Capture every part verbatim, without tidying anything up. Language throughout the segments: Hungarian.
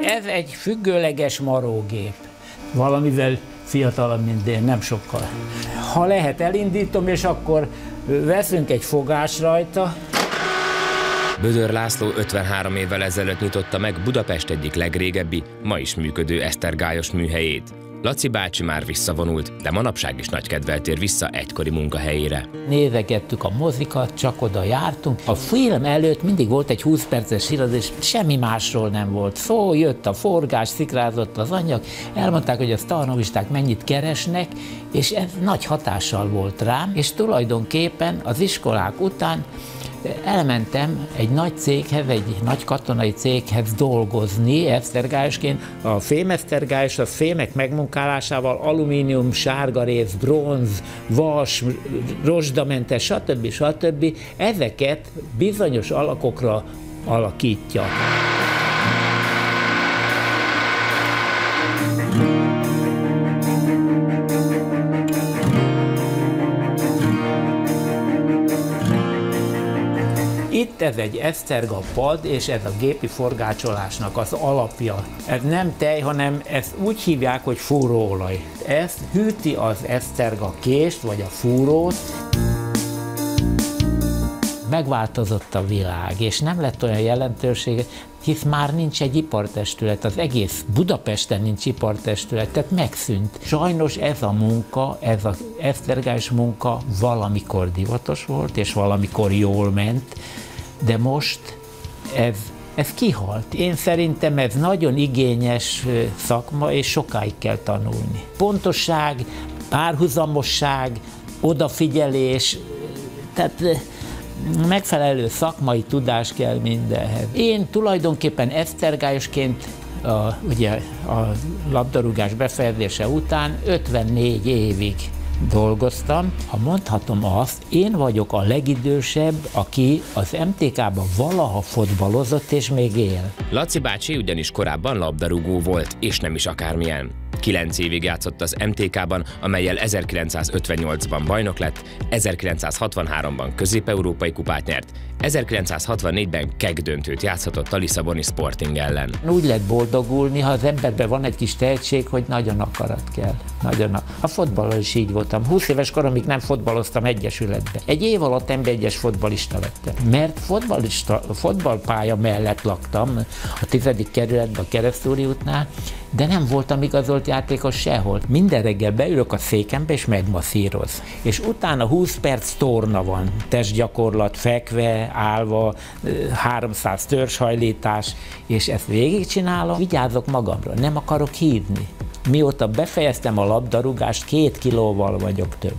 Ez egy függőleges marógép. Valamivel fiatalabb, mint én, nem sokkal. Ha lehet, elindítom, és akkor veszünk egy fogást rajta. Bödör László ötvenhárom évvel ezelőtt nyitotta meg Budapest egyik legrégebbi, ma is működő esztergályos műhelyét. Laci bácsi már visszavonult, de manapság is nagy kedvel tér vissza egykori munkahelyére. Nézegettük a mozikat, csak oda jártunk. A film előtt mindig volt egy húsz perces híradó, és semmi másról nem volt szó. Jött a forgás, szikrázott az anyag, elmondták, hogy a sztarnovisták mennyit keresnek, és ez nagy hatással volt rám, és tulajdonképpen az iskolák után elmentem egy nagy céghez, egy nagy katonai céghez dolgozni esztergályosként. A fémesztergályos, a fémek megmunkálásával alumínium, sárgarész, bronz, vas, rozsdamentes, stb. stb. Ezeket bizonyos alakokra alakítja. Itt ez egy eszterga pad, és ez a gépi forgácsolásnak az alapja. Ez nem tej, hanem ezt úgy hívják, hogy fúróolaj. Ez hűti az eszterga kést, vagy a fúrót. Megváltozott a világ, és nem lett olyan jelentősége, hisz már nincs egy ipartestület, az egész Budapesten nincs ipartestület, tehát megszűnt. Sajnos ez a munka, ez az esztergályos munka valamikor divatos volt, és valamikor jól ment, de most ez, ez kihalt. Én szerintem ez nagyon igényes szakma, és sokáig kell tanulni. Pontosság, párhuzamosság, odafigyelés, tehát megfelelő szakmai tudás kell mindenhez. Én tulajdonképpen esztergályosként a, ugye a labdarúgás befejezése után ötvennégy évig dolgoztam. Ha mondhatom azt, én vagyok a legidősebb, aki az em té ká-ban valaha fotbalozott és még él. Laci bácsi ugyanis korábban labdarúgó volt, és nem is akármilyen. Kilenc évig játszott az em té ká-ban, amellyel ezerkilencszázötvennyolcban bajnok lett, ezerkilencszázhatvanháromban közép-európai kupát nyert, ezerkilencszázhatvannégyben keg-döntőt játszhatott a lisszaboni Sporting ellen. Úgy lehet boldogulni, ha az emberben van egy kis tehetség, hogy nagyon akarat kell. Nagyon a, a fotballal is így voltam. húsz éves koromig nem fotballoztam egyesületbe. Egy év alatt em bé egyes fotballista lettem. Mert fotballista, fotballpálya mellett laktam a tizedik kerületben a Keresztúri útnál, de nem voltam igazolt játékos sehol. Minden reggel beülök a székembe és megmasszíroz. És utána húsz perc torna van. Testgyakorlat, fekve, állva, háromszáz törzshajlítás, és ezt végigcsinálom, vigyázok magamra, nem akarok hívni. Mióta befejeztem a labdarúgást, két kilóval vagyok több.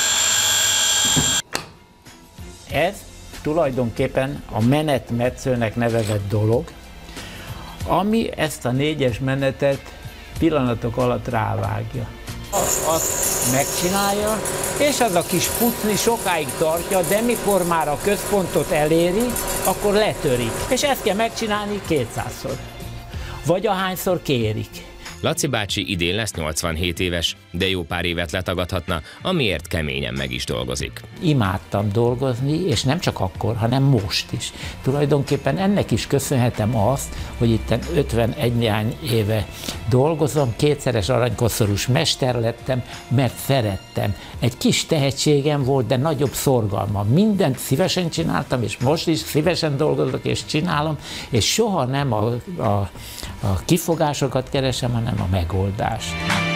Ez tulajdonképpen a menetmetszőnek nevezett dolog, ami ezt a négyes menetet pillanatok alatt rávágja. Azt, azt megcsinálja, és az a kis pucni sokáig tartja, de mikor már a központot eléri, akkor letörik. És ezt kell megcsinálni kétszázszor. Vagy ahányszor kérik. Laci bácsi idén lesz nyolcvanhét éves, de jó pár évet letagadhatna, amiért keményen meg is dolgozik. Imádtam dolgozni, és nem csak akkor, hanem most is. Tulajdonképpen ennek is köszönhetem azt, hogy itt ötvenegy néhány éve dolgozom, kétszeres aranykoszorús mester lettem, mert szerettem. Egy kis tehetségem volt, de nagyobb szorgalmam. Mindent szívesen csináltam, és most is szívesen dolgozok és csinálom, és soha nem a, a, a kifogásokat keresem, hanem a megoldást.